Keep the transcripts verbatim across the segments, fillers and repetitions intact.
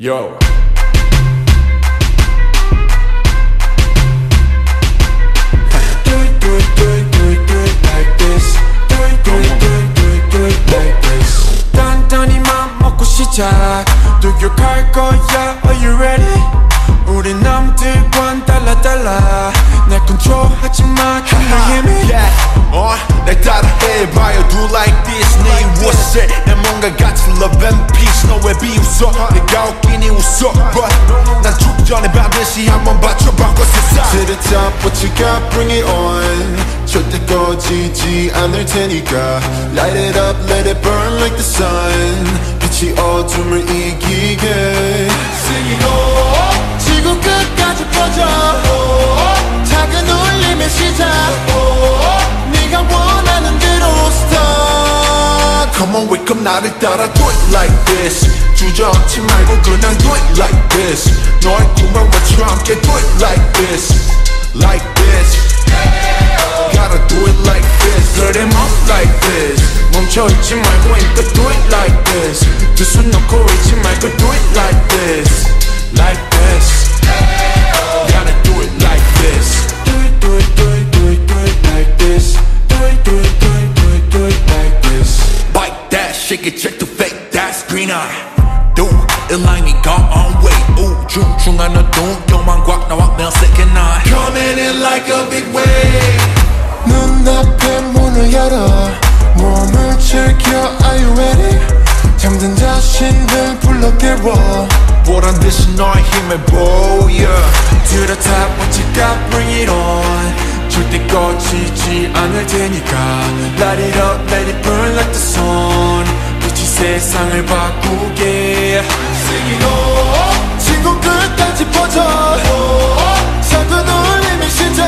Yo. Do it, do it, do it, do it, do it like this. Do it, do it, do it, do it, do it like this. 단단히 맘 먹고 시작. 도격할 거야, are you ready? 우리 남들과는 달라 달라. 날 컨트롤하지 마, can you hear me? Yeah, 어, 날 따라 해봐요. Do like this. 네 무엇에 내 뭔가 같이 love and peace. 너 왜 비웃어? 내가 웃기니 웃어. But 난 죽기 전에 반드시 한번 받쳐봐고 세상. To the top, what you got, bring it on. 절대 꺼지지 않을 테니까. Light it up, let it burn like the sun. 빛이 어둠을 이기게. Sing it all. 지구 끝까지 퍼져. 작은 울림의 시작. 네가 원하는 대로 start. Come on, wake up, 나를 따라 do it like this. 주저앉지 말고 그냥 do it like this. 너의 꿈을 외쳐 함께 do it like this. Like this. Gotta do it like this. Put them up like this. 멈춰있지 말고 힘껏 do it like this. 두 손 놓고 있지 말고 do it like this. Like this. Gotta do it like this. Do it, do it, do it, do it, do it like this. Do it, do it, do it, do it, do it like this. Bite that, shake it, check the fake, that's green eye. Do it like me, go on way. Ooh, 중중한 어둠, 요만곽 나와 내 second eye. Coming in like a big wave. 눈앞에 문을 열어 몸을 즐겨. Are you ready? 잠든 자신을 불러 깨워. 보란 듯이 너의 힘을 보여. To the top, what you got, bring it on. 절대 꺼지지 않을 테니까. Light it up, let it burn like the sun. 빛이 세상을 바꾸게. Sing it all. 지구 끝까지 퍼져. 작은 울림의 시작.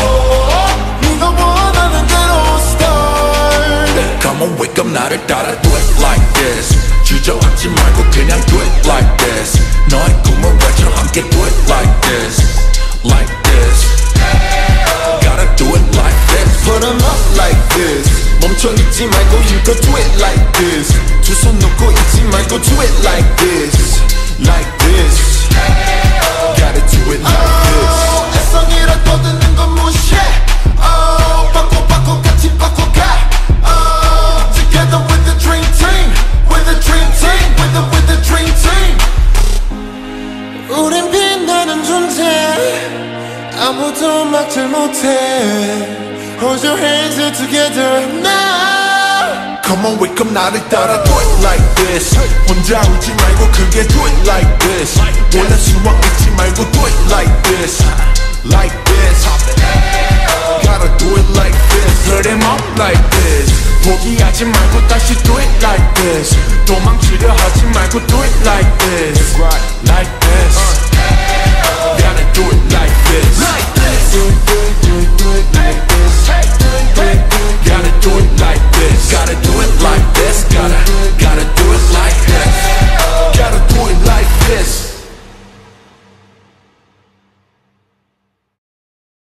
네가 원하는 대로 start. Come on, wake up, 나를 따라 do it like this. 주저앉지 말고 그냥 do it like this. 너의 꿈을 외쳐 함께 do it like this. Like this. Gotta do it like this. Put 'em up like this. 멈춰있지 말고 힘껏 do it like this. 두 손 놓고 있지 말고 do it like this. Like this. Gotta do it like this. 애성이라도 듣는 건 무시해. Oh, 바꿔 바꿔 같이 바꿔가. Oh, together with the dream team. With the dream team. With the with the dream team. 우린 빛나는 존재. 아무도 막질 못해. Hold your hands together now. Come on, wake up, 나를 따라 do it like this. 혼자 울지 말고 크게 do it like this. 원래 수왕 잊지 말고 do it like this. Like this. Gotta do it like this. Put them up like this. 포기하지 말고 다시 do it like this. 도망치려 하지 말고 do it like this. Like this.